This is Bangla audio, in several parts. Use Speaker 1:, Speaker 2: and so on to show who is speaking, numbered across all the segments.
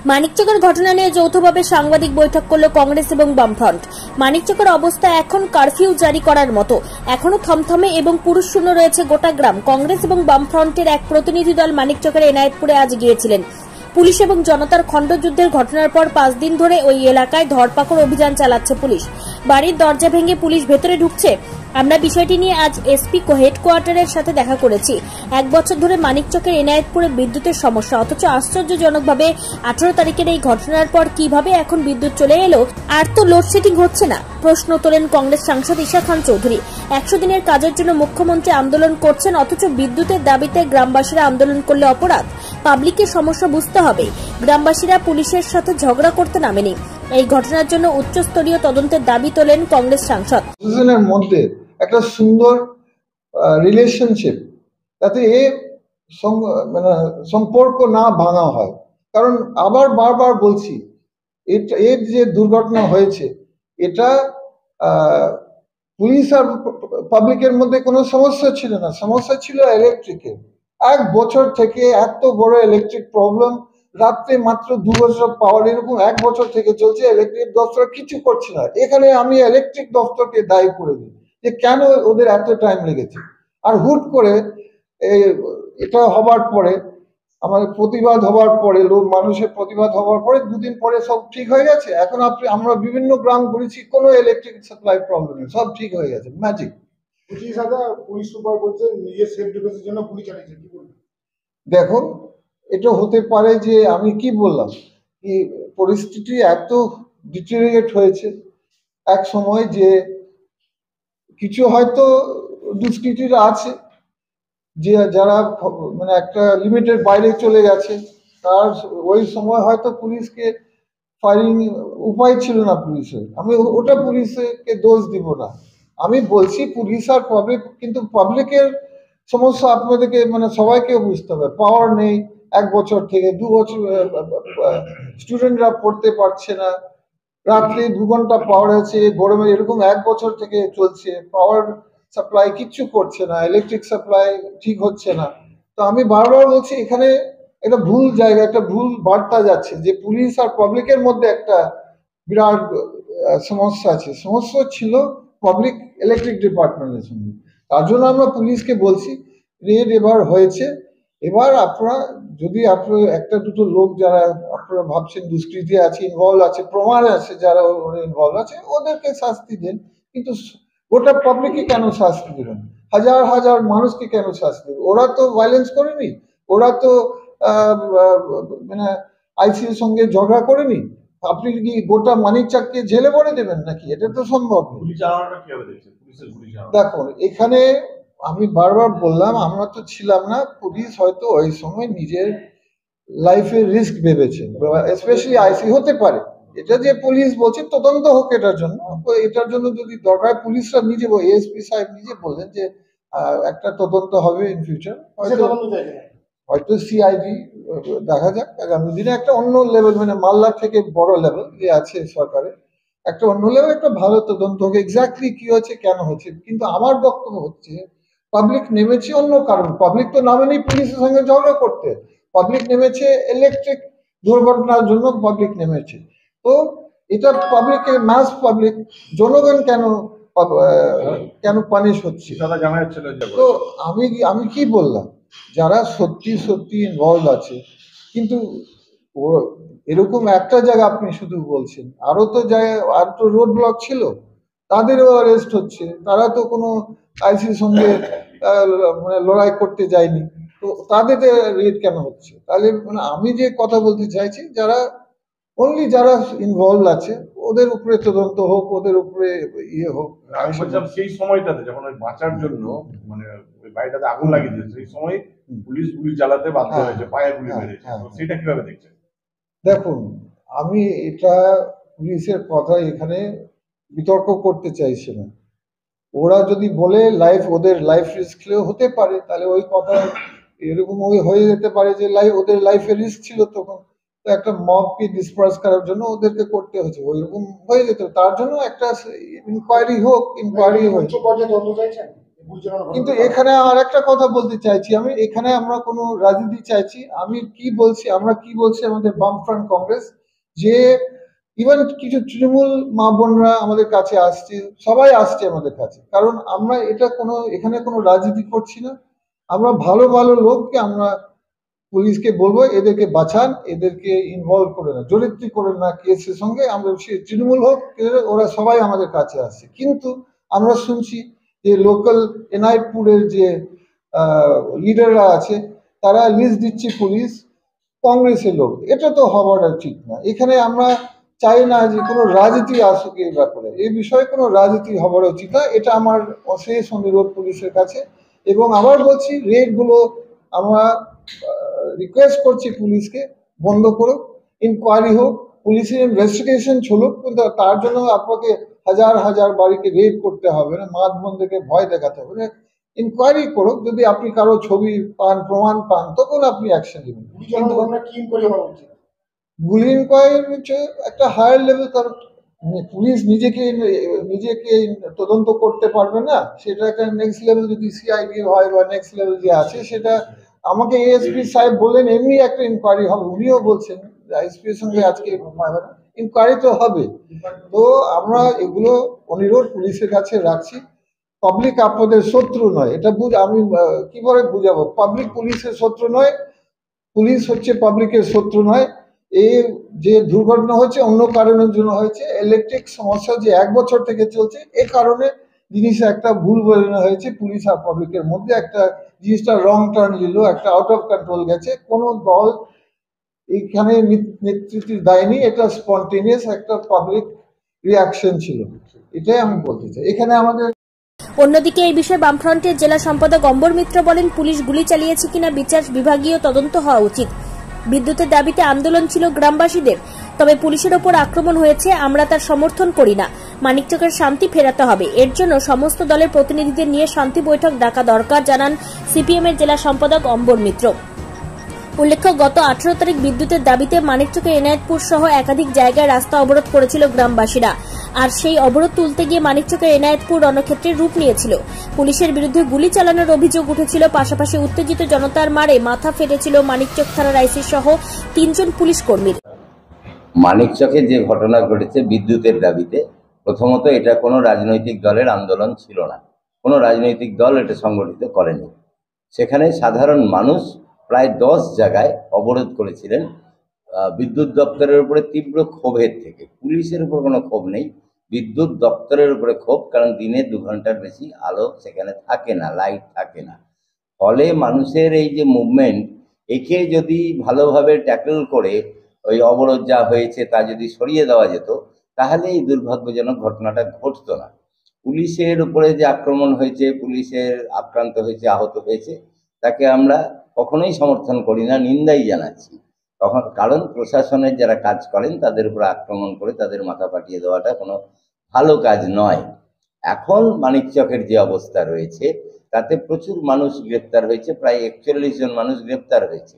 Speaker 1: মানিকচকের ঘটনা নিয়ে যৌথভাবে সাংবাদিক বৈঠক করল কংগ্রেস এবং বামফ্রন্ট। মানিকচকের অবস্থা এখন কারফিউ জারি করার মতো, এখনো থমথমে এবং পুরুষশূন্য রয়েছে গোটা গ্রাম। কংগ্রেস এবং বামফ্রন্টের এক প্রতিনিধি দল মানিকচকের এনায়েতপুরে আজ গিয়েছিলেন। পুলিশ এবং জনতার খণ্ডযুদ্ধের ঘটনার পর 5 দিন ধরে ওই এলাকায় ধরপাকড় অভিযান চালাচ্ছে পুলিশ। বাড়ির দরজা ভেঙে পুলিশ ভেতরে ঢুকছে। আমরা বিষয়টি নিয়ে আজ এসপি হেডকোয়ার্টারের সাথে দেখা করেছি। 1 বছর ধরে মানিকচকের এনায়েতপুরে বিদ্যুতের সমস্যা, অথচ আশ্চর্যজনকভাবে 18 তারিখের এই ঘটনার পর কিভাবে এখন বিদ্যুৎ চলে এলো, আর তো লোডশেডিং হচ্ছে না, প্রশ্ন তোলেন কংগ্রেস সাংসদ ঈশা খান চৌধুরী। 100 দিনের কাজের জন্য মুখ্যমন্ত্রী আন্দোলন করছেন, অথচ বিদ্যুতের দাবিতে গ্রামবাসীরা আন্দোলন করলে অপরাধ। পাবলিকের সমস্যা বুঝতে হবে। গ্রামবাসীরা পুলিশের সাথে ঝগড়া করতে নামেনি। এই ঘটনার জন্য উচ্চস্তরীয় তদন্তের দাবি তোলেন কংগ্রেস সাংসদ।
Speaker 2: মধ্যে একটা সুন্দর রিলেশনশিপ, যাতে মানে সম্পর্ক না ভাঙা হয়। কারণ আবার বারবার বলছি, এর যে দুর্ঘটনা হয়েছে, এটা পুলিশ আর পাবলিকের মধ্যে কোনো সমস্যা ছিল না, সমস্যা ছিল ইলেকট্রিকের। 1 বছর থেকে এত বড় ইলেকট্রিক প্রবলেম, রাত্রে মাত্র 2 বছর পাওয়ার, এরকম 1 বছর থেকে চলছে। ইলেকট্রিক দপ্তর কিছু করছে না। এখানে আমি ইলেকট্রিক দপ্তরকে দায়ী করে দিই যে কেন ওদের এত টাইম লেগেছে। আর হুট করে এটা হবার পরে, আমাদের প্রতিবাদ হবার পরে, মানুষের প্রতিবাদ হবার পরে 2 দিন পরে সব ঠিক হয়ে গেছে। এখন আমরা বিভিন্ন গ্রাম ঘুরেছি, কোনো ইলেকট্রিক সাপ্লাই প্রবলেম নেই, সব ঠিক হয়ে গেছে, ম্যাজিক।
Speaker 3: পুলিশ সুপার বলছে নিজের সেফ ডিফেন্সের জন্য গুলি চালিয়েছে, কি বলবেন?
Speaker 2: দেখুন, এটা হতে পারে যে আমি কি বললাম, কি পরিস্থিতি এত ডিটেরিয়েট হয়েছে এক সময়, যে কিছু হয়তো দুষ্কৃতীরা আছে যে যারা মানে একটা লিমিটের বাইরে চলে গেছে, তার ওই সময় হয়তো পুলিশকে ফায়ারিং উপায় ছিল না পুলিশের। আমি ওটা পুলিশকে দোষ দিব না। আমি বলছি পুলিশ আর পাবলিক, কিন্তু পাবলিকের সমস্যা আপনাদেরকে মানে সবাইকে বুঝতে হবে। পাওয়ার নেই 1 বছর থেকে, 2 বছর স্টুডেন্টরা পড়তে পারছে না, রাত্রে 2 ঘন্টা পাওয়ার আছে, গরমে এরকম 1 বছর থেকে চলছে। পাওয়ার সাপ্লাই কিচ্ছু করছে না, ইলেকট্রিক সাপ্লাই ঠিক হচ্ছে না। তো আমি বারবার বলছি, এখানে একটা ভুল জায়গা, একটা ভুল বার্তা যাচ্ছে, যে পুলিশ আর পাবলিকের মধ্যে একটা বিরাট সমস্যা আছে। সমস্যা ছিল পাবলিক ইলেকট্রিক ডিপার্টমেন্টের সঙ্গে। তার জন্য আমরা পুলিশকে বলছি, রেড এবার হয়েছে, এবার আপনারা যদি আপনার একটা দুটো লোক যারা আপনারা ভাবছেন দুষ্কৃতি আছে, ইনভলভ আছে, প্রমাণ আছে যারা ইনভলভ আছে, ওদেরকে শাস্তি দেন। কিন্তু গোটা পাবলিককে কেন শাস্তি দেবেন? হাজার হাজার মানুষকে কেন শাস্তি দেবেন? ওরা তো ভায়োলেন্স করেনি, ওরা তো মানে আইসির সঙ্গে ঝগড়া করেনি। আপনি কি গোটা মানিকচককে জেলে ভরে দেবেন নাকি? এটা তো সম্ভব নয়। দেখুন, এখানে আমি বারবার বললাম, আমরা তো ছিলাম না। পুলিশ হয়তো ওই সময় নিজের লাইফের রিস্ক ভেবেছে, স্পেশালি আইসি হতে পারে। এটা যে পুলিশ বলছে তদন্ত হোক এটার জন্য, এটার জন্য যদি দরকার পুলিশরা নিজে, এএসপি সাহেব নিজে বললেন যে একটা তদন্ত হবে ইন ফিউচার, হয়তো সিআইডি, দেখা যাক আগামী দিনে। একটা অন্য লেভেল, মানে মাল্লা থেকে বড় লেভেল যে আছে সরকারের, একটা অন্য লেভেল, একটা ভালো তদন্ত হোক, এক্স্যাক্টলি কি হচ্ছে, কেন হচ্ছে। কিন্তু আমার বক্তব্য হচ্ছে, পাবলিক নেমেছে অন্য কারণ। পাবলিক তো নামেনি পুলিশের সঙ্গে ঝগড়া করতে, পাবলিক নেমেছে ইলেকট্রিক দুর্ঘটনার জন্য পাবলিক নেমেছে। তো এটা পাবলিকের, মাস পাবলিক, জনগণ কেন পানিশ হচ্ছে? তো আমি কি বললাম, যারা সত্যি সত্যি ইনভলভ আছে, কিন্তু এরকম একটা জায়গা আপনি শুধু বলছেন, আরো তো জায়গায়, আর তো রোড ব্লক ছিল, তাদেরও অ্যারেস্ট হচ্ছে। তারা তো কোনো আইসির সঙ্গে মানে লড়াই করতে যায়নি, তো তাদের রেড কেন হচ্ছে? তাহলে মানে আমি যে কথা বলতে চাইছি, যারা অনলি যারা ইনভলভ আছে ওদের উপরে তদন্ত হোক, ওদের উপরে ইয়ে হোক।
Speaker 3: আমি বলছিলাম সেই সময়টাতে যখন ওই বাঁচার জন্য মানে ওই বাড়িটাতে আগুন লাগিয়ে দিয়েছে, সেই সময় পুলিশ গুলি চালাতে বাধ্য হয়েছে, পায়ে গুলি মেরেছে, সেটা কিভাবে দেখছেন?
Speaker 2: দেখুন, আমি এটা পুলিশের কথা এখানে বিতর্ক করতে চাইছি না। ওরা যদি বলে ওদের লাইফ রিস্ক হতে পারে, তাহলে ওই কথা এরকম হয়ে যেতে পারে যে ওদের লাইফের রিস্ক ছিল তখন, তো একটা মবকে ডিসপার্স করার জন্য ওদেরকে করতে হয়েছে, ওইরকম হয়ে যেত। তার জন্য একটা ইনকোয়ারি হোক, ইনকোয়ারি হয়েছে। কিন্তু এখানে আর একটা কথা বলতে চাইছি, আমি এখানে আমরা কোনো রাজনীতি চাইছি, আমরা কি বলছি আমাদের বামফ্রন্ট কংগ্রেস, যে ইভেন কিছু তৃণমূল মা বোনরা আমাদের কাছে আসছে, সবাই আসছে আমাদের কাছে, কারণ আমরা এখানে কোনো রাজনীতি করছি না। আমরা ভালো ভালো লোককে আমরা পুলিশকে বলবো এদেরকে বাঁচান, এদেরকে ইনভলভ করে না, জড়িত করে না কেসের সঙ্গে। আমরা সে তৃণমূল হোক, ওরা সবাই আমাদের কাছে আসছে। কিন্তু আমরা শুনছি যে লোকাল এনায়েতপুরের যে লিডাররা আছে তারা লিস্ট দিচ্ছে পুলিশ কংগ্রেসের লোক। এটা তো হওয়াটা ঠিক না। এখানে আমরা চাই না যে কোনো রাজনীতি আসুক এই ব্যাপারে, এই বিষয়ে কোনো রাজনীতি হওয়ার উচিত না। এটা আমার অশেষ অনুরোধ পুলিশের কাছে। এবং আবার বলছি, রেডগুলো আমরা রিকোয়েস্ট করছি পুলিশকে বন্ধ করুক, ইনকোয়ারি হোক, পুলিশের ইনভেস্টিগেশন চলুক, কিন্তু তার জন্য আপনাকে হাজার হাজার বাড়িকে রেড করতে হবে না, মাঠ বন্ধকে ভয় দেখাতে হবে না। ইনকোয়ারি করুক, যদি আপনি কারো ছবি পান, প্রমাণ পান, তখন আপনি অ্যাকশন নেবেন। গুলি ইনকোয়ারি হচ্ছে একটা হায়ার লেভেল, কারণ পুলিশ নিজেকে তদন্ত করতে পারবে না, সেটা একটা নেক্সট লেভেল যদি সিআইডি হয় বা নেক্সট লেভেল যে আছে, সেটা আমাকে এএসপি সাহেব বললেন এমনি একটা ইনকোয়ারি হবে, উনিও বলছেন আইএসপি এর সঙ্গে আজকে ইনকোয়ারি তো হবে। তো আমরা এগুলো অনুরোধ পুলিশের কাছে রাখছি। পাবলিক আপনাদের শত্রু নয়, এটা আমি কিভাবে বুঝাবো? পাবলিক পুলিশের শত্রু নয়, পুলিশ হচ্ছে পাবলিকের শত্রু নয়। এই যে দুর্ঘটনা হচ্ছে অন্য কারণের জন্য হয়েছে, ইলেকট্রিক সমস্যা যে 1 বছর থেকে চলছে, এ কারণে জিনিসটা একটা ভুল বোঝানো হয়েছে পুলিশ আর পাবলিকের মধ্যে। একটা জিনিসটা রং টার্ন নিল, একটা আউট অফ কন্ট্রোল গেছে। কোনো দল এইখানে নেতৃত্ব দেয়নি, এটা স্পন্টেনিয়াস একটা পাবলিক রিয়াকশন ছিল, এটাই আমি বলতে চাই। এখানে আমাদের
Speaker 1: অন্যদিকে এই বিষয়ে বামফ্রন্টের জেলা সম্পাদক অম্বর মিত্র বলেন, পুলিশ গুলি চালিয়েছে কিনা বিচার বিভাগীয় তদন্ত হওয়া উচিত। বিদ্যুতের দাবিতে আন্দোলন ছিল গ্রামবাসীদের, তবে পুলিশের ওপর আক্রমণ হয়েছে, আমরা তার সমর্থন করি না। মানিকচকের শান্তি ফেরাতে হবে, এর জন্য সমস্ত দলের প্রতিনিধিদের নিয়ে শান্তি বৈঠক ডাকা দরকার, জানান সিপিএম এর জেলা সম্পাদক অম্বর মিত্র। উল্লেখ্য, গত 18 তারিখ বিদ্যুতের দাবিতে মানিকচকে এনায়েতপুর সহ একাধিক জায়গায় রাস্তা অবরোধ করেছিল গ্রামবাসীরা। আর সেই অবরোধ তুলতে গিয়ে মানিকচকের এনায়েতপুর রণক্ষেত্রের রূপ নিয়েছিল। পুলিশের বিরুদ্ধে গুলি চালানোর অভিযোগ উঠেছিল, পাশাপাশি উত্তেজিত জনতার মারে মাথা ফেটেছিল মানিকচক থানার আইসি সহ 3 জন পুলিশ কর্মীর।
Speaker 4: মানিকচকে যে ঘটনা ঘটেছে বিদ্যুতের দাবিতে, প্রথমত এটা কোনো রাজনৈতিক দলের আন্দোলন ছিল না, কোনো রাজনৈতিক দল এটা সংগঠিত করেনি। সেখানে সাধারণ মানুষ প্রায় 10 জায়গায় অবরোধ করেছিলেন বিদ্যুৎ দপ্তরের উপরে তীব্র ক্ষোভের থেকে। পুলিশের উপর কোনো ক্ষোভ নেই, বিদ্যুৎ দপ্তরের উপরে ক্ষোভ, কারণ দিনে 2 ঘন্টার বেশি আলো সেখানে থাকে না, লাইট থাকে না। ফলে মানুষের এই যে মুভমেন্ট, একে যদি ভালোভাবে ট্যাকল করে ওই অবরোধ যা হয়েছে তা যদি সরিয়ে দেওয়া যেত, তাহলে এই দুর্ভাগ্যজনক ঘটনাটা ঘটতো না। পুলিশের উপরে যে আক্রমণ হয়েছে, পুলিশের আক্রান্ত হয়েছে, আহত হয়েছে, তাকে আমরা কখনোই সমর্থন করি না, নিন্দাই জানাচ্ছি। কারণ প্রশাসনের যারা কাজ করেন তাদের উপর আক্রমণ করে তাদের মাথা ফাটিয়ে দেওয়াটা কোনো ভালো কাজ নয়। এখন মানিকচকের যে অবস্থা রয়েছে তাতে প্রচুর মানুষ গ্রেপ্তার হয়েছে, প্রায় 41 জন মানুষ গ্রেপ্তার হয়েছে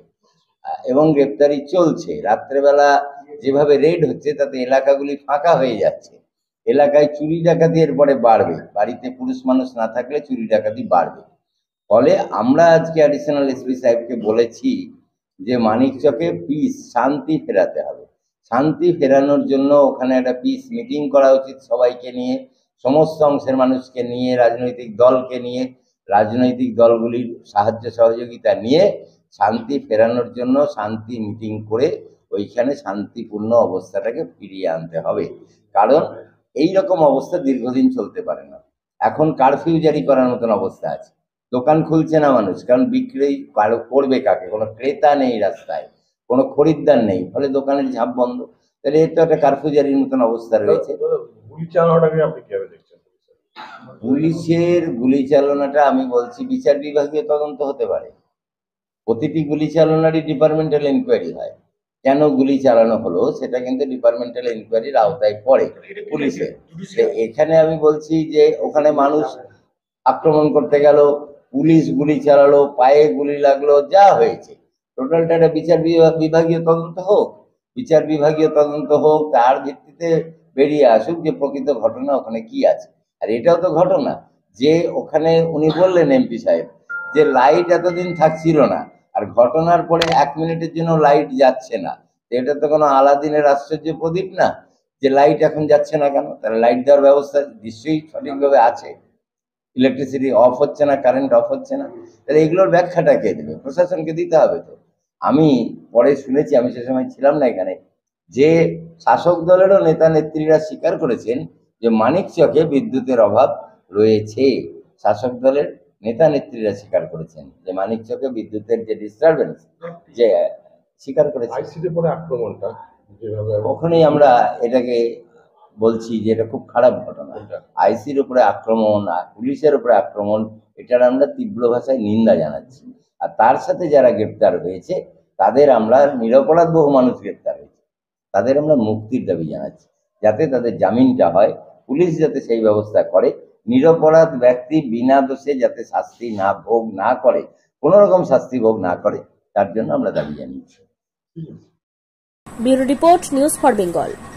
Speaker 4: এবং গ্রেপ্তারি চলছে। রাত্রেবেলা যেভাবে রেড হচ্ছে তাতে এলাকাগুলি ফাঁকা হয়ে যাচ্ছে, এলাকায় চুরি ডাকাতি এরপরে বাড়বে, বাড়িতে পুরুষ মানুষ না থাকলে চুরি ডাকাতি বাড়বে। ফলে আমরা আজকে অ্যাডিশনাল এসপি সাহেবকে বলেছি যে মানিকচকে পিস, শান্তি ফেরাতে হবে। শান্তি ফেরানোর জন্য ওখানে একটা পিস মিটিং করা উচিত, সবাইকে নিয়ে, সমস্ত অংশের মানুষকে নিয়ে, রাজনৈতিক দলকে নিয়ে, রাজনৈতিক দলগুলির সাহায্য সহযোগিতা নিয়ে শান্তি ফেরানোর জন্য শান্তি মিটিং করে ওইখানে শান্তিপূর্ণ অবস্থাটাকে ফিরিয়ে আনতে হবে। কারণ এই রকম অবস্থা দীর্ঘদিন চলতে পারে না। এখন কারফিউ জারি করার মতন অবস্থা আছে, দোকান খুলছে না মানুষ, কারণ বিক্রি করবে কাকে? কোনো ক্রেতা নেই রাস্তায়, কোনো খরিদ্দার নেই, ফলে দোকানের ঝাঁপ বন্ধ। তাহলে এর তো একটা কারফিউ জারির মতন অবস্থা রয়েছে। পুলিশের গুলি চালনাটা আমি বলছি বিচার বিভাগীয় তদন্ত হতে পারে। প্রতিটি গুলি চালনারই ডিপার্টমেন্টাল ইনকোয়ারি হয়, কেন গুলি চালানো হলো সেটা কিন্তু ডিপার্টমেন্টাল ইনকোয়ারির আওতায় পড়ে পুলিশের। এখানে আমি বলছি যে ওখানে মানুষ আক্রমণ করতে গেল, পুলিশ গুলি চালালো, পায়ে গুলি লাগলো, যা হয়েছে টোটালটা একটা বিচার বিভাগীয় তদন্ত হোক, বিচার বিভাগীয় তদন্ত হোক, তার ভিত্তিতে বেরিয়ে আসুক যে প্রকৃত ঘটনা ওখানে কি আছে। আর এটাও তো ঘটনা, যে ওখানে উনি বললেন এমপি সাহেব যে লাইট এতদিন থাকছিল না, আর ঘটনার পরে 1 মিনিটের জন্য লাইট যাচ্ছে না। এটা তো কোনো আলাদিনের আশ্চর্য প্রদীপ না যে লাইট এখন যাচ্ছে না কেন। তাহলে লাইট দেওয়ার ব্যবস্থা নিশ্চয়ই সঠিকভাবে আছে, ইলেকট্রিসিটি অফ হচ্ছে না, কারেন্ট অফ হচ্ছে না। তাহলে এগুলোর ব্যাখ্যাটা কে দেবে? প্রশাসনকে দিতে হবে। তো আমি পরে শুনেছি, আমি সে সময় ছিলাম না এখানে, যে শাসক দলেরও নেতা নেত্রীরা স্বীকার করেছেন যে মানিকচকে বিদ্যুতের অভাব রয়েছে। শাসক দলের নেতা নেত্রীরা স্বীকার করেছেন যে মানিকচকে বিদ্যুতের যে ডিস্টারবেন্স, যে স্বীকার করেছে।
Speaker 3: আইসিতে পরে আক্রমণটা যেভাবে
Speaker 4: ওখানেই আমরা এটাকে বলছি যে এটা খুব খারাপ ঘটনা। আইসির উপরে আক্রমণ, পুলিশের উপরে আক্রমণ, এটার আমরা তীব্র ভাষায় নিন্দা জানাচ্ছি। আর তার সাথে যারা গ্রেপ্তার হয়েছে তাদের আমরা, নিরপরাধ বহু মানুষ গ্রেপ্তার হয়েছে, তাদের আমরা মুক্তির দাবি জানাচ্ছি, যাতে তাদের জামিনটা হয়। পুলিশ যাতে সেই ব্যবস্থা করে, নিরপরাধ ব্যক্তি বিনা দোষে যাতে শাস্তি না ভোগ না করে, কোনো রকম শাস্তি ভোগ না করে, তার জন্য আমরা দাবি জানিয়েছি।
Speaker 1: Bureau report, news for Bengal.